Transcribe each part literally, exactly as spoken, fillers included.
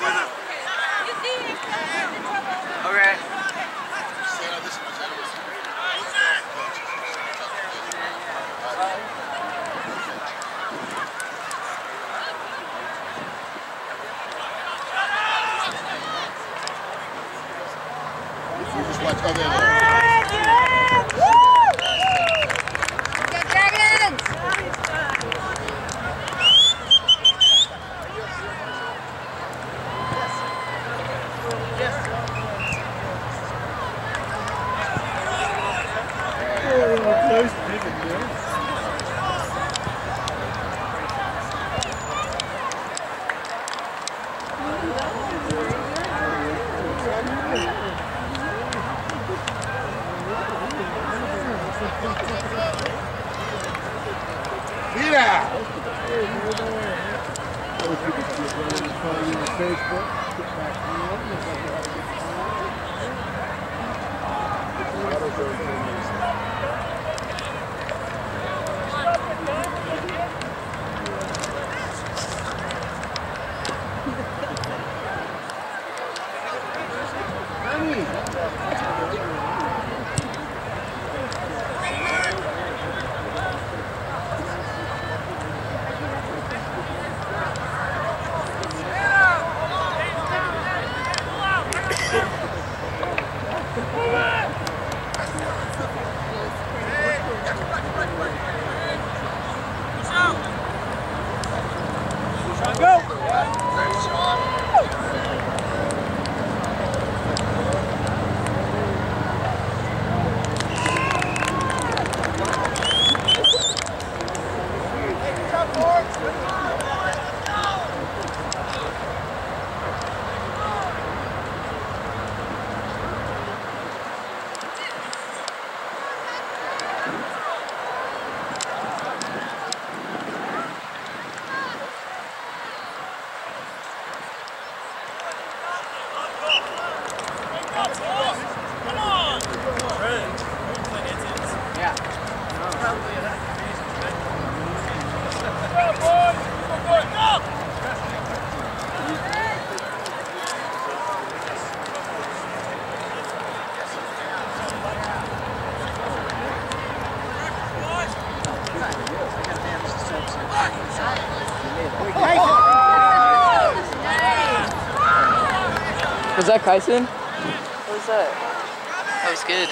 Okay. You just watch other than Was that Kyson? What was that? That was good.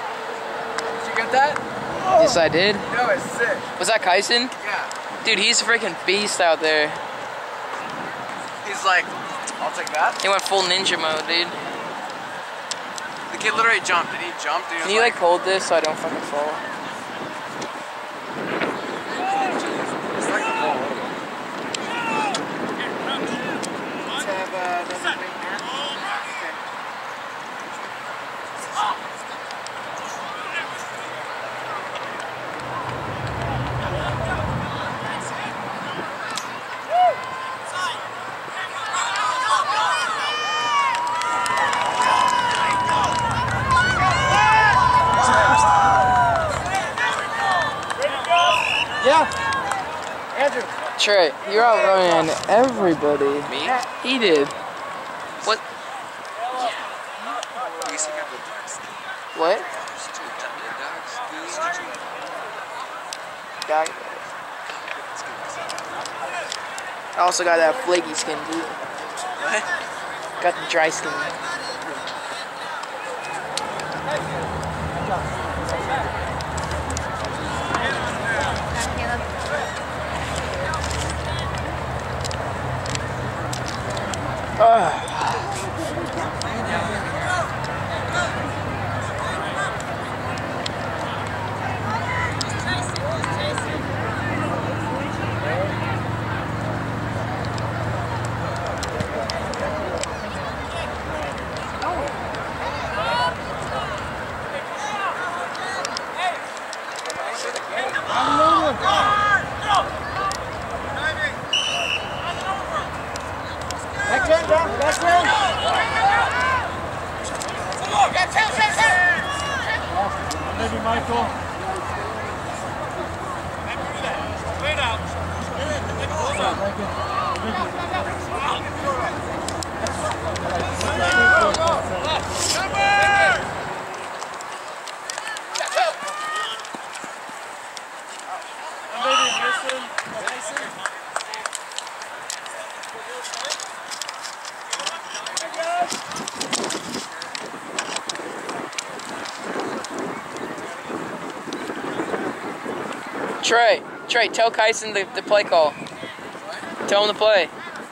Did you get that? Yes, I did. No, it's sick. Was that Kyson? Yeah. Dude, he's a freaking beast out there. He's like, I'll take that. He went full ninja mode, dude. The kid literally jumped. Did he jump? Dude, Can you like hold this so I don't fucking fall? It's like a ball. Let's have uh, another wing here. Yeah. Andrew. Trey, you're outrunning everybody. Me? He did. What? What? Got it. I also got that flaky skin too. What? Got the dry skin. Ugh. Maybe Michael. Wait out. Trey, Trey, tell Kyson the, the play call. Tell him to play.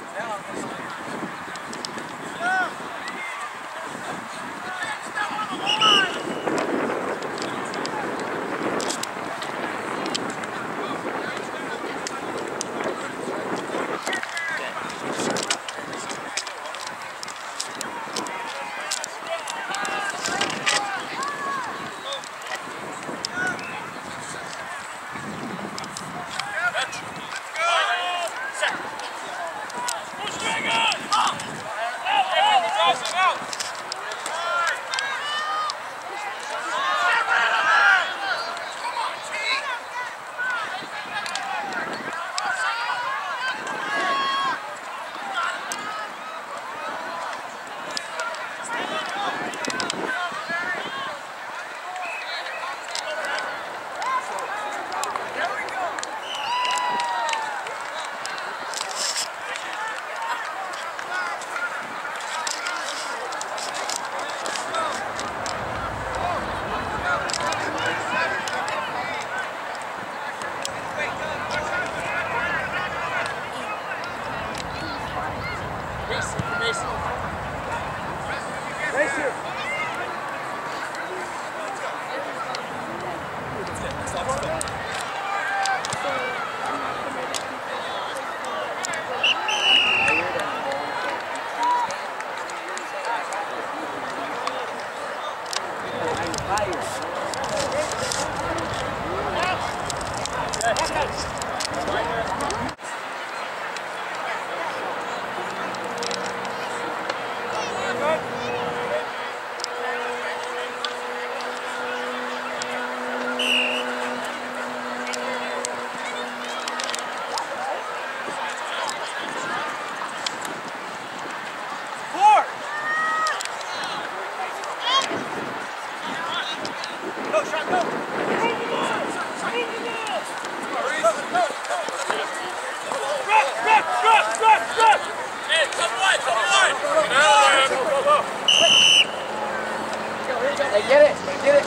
They get it, they get it.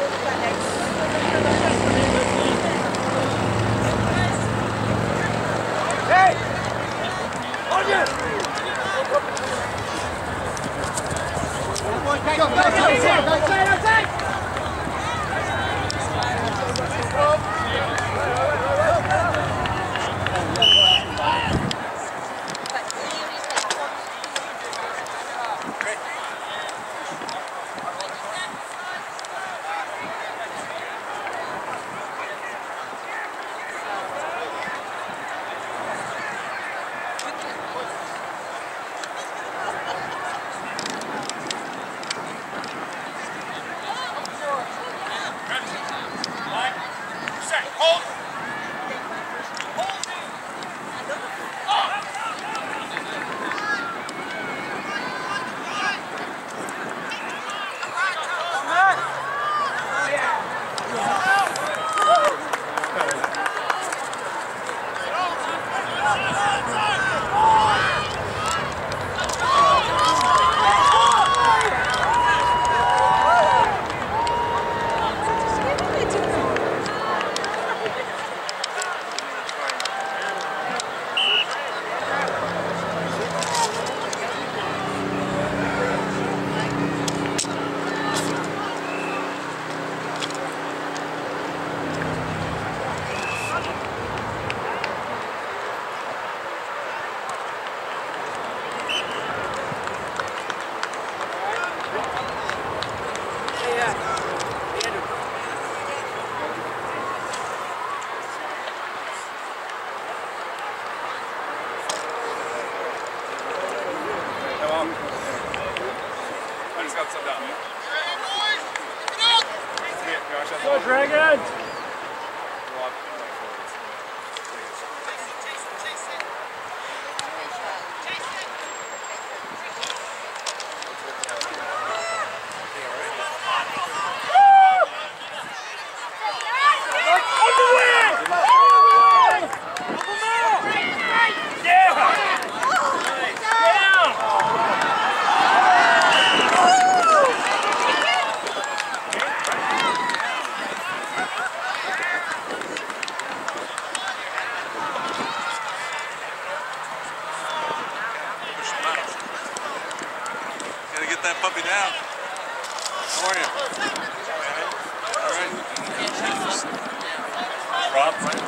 Hey! On you! Go, go, go, go, outside, outside! I just got some down. Go, Dragons! puppy down. How are you? All right. Rob, right?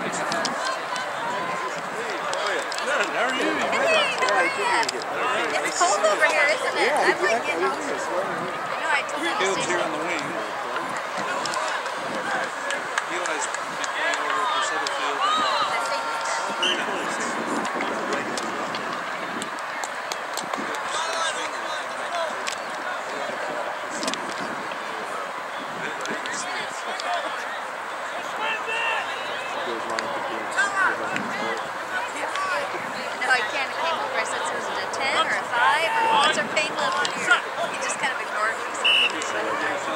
Good. How are you? It's cold over here, isn't it? I'm like getting home. I know, I told him to Caleb's stay here home. on the wing. Eli's playing over at this other field. Very close. No, I can't. It came over. I said, so is it a ten or a five? Or what's our pain level here? He just kind of ignored me. So he was like,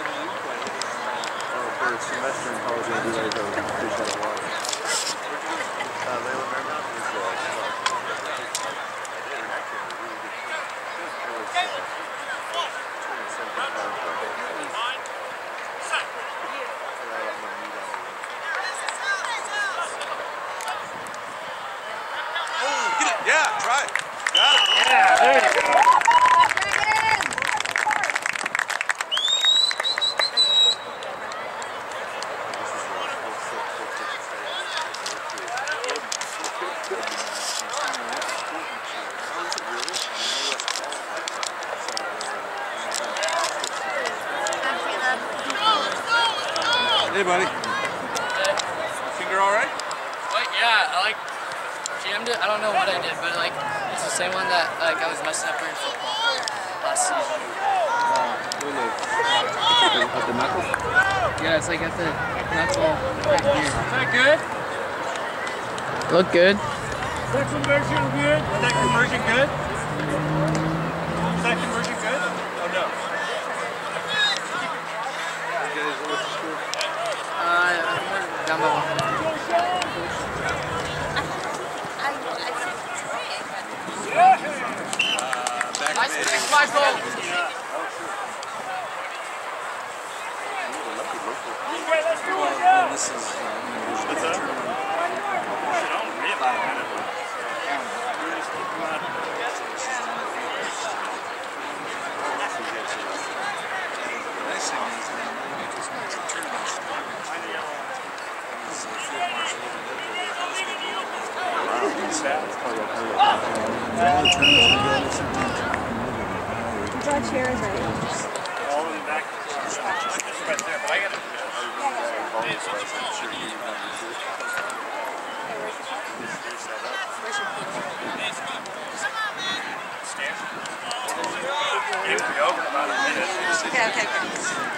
For a semester in college, I realized I was a fish out of water. Uh, Layla Marymount is uh, Oh, get it. Yeah, try it. Got it. Yeah, there you go. Hey, buddy. Finger all right? Like, yeah, I like jammed it. I don't know what I did, but like it's the same one that like I was messing up during football last season. at the knuckle? Yeah, it's like at the knuckle right here. Is that good? Look good. Is that conversion good? Is that conversion good? Is that conversion good? Oh no. Uh, down by one. Nice pick, Michael. Okay, let's do it again. What's that? Nice thing is, man, you just make some tournaments. This is a field marshal over there. Draw chairs right now. All in the back. Right there, but I got to Okay, okay, okay.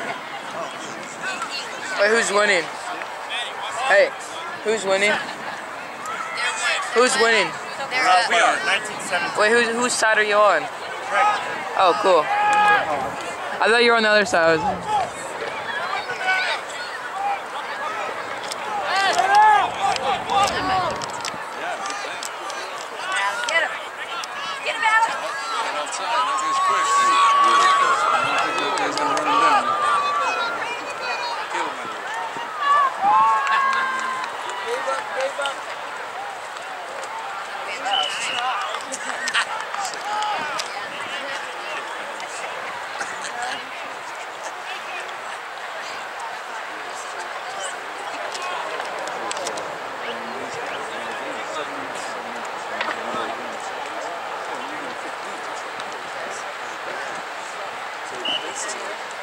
Wait, who's winning? Hey, who's winning? Who's winning? They're, Uh, we uh, are nineteen seventeen. Wait, who's, whose side are you on? Oh, cool. I thought you were on the other side. I was- Get him. Get him out. Get outside. That guy's quick. I don't think that guy's going to run him down. Caleb might do it. So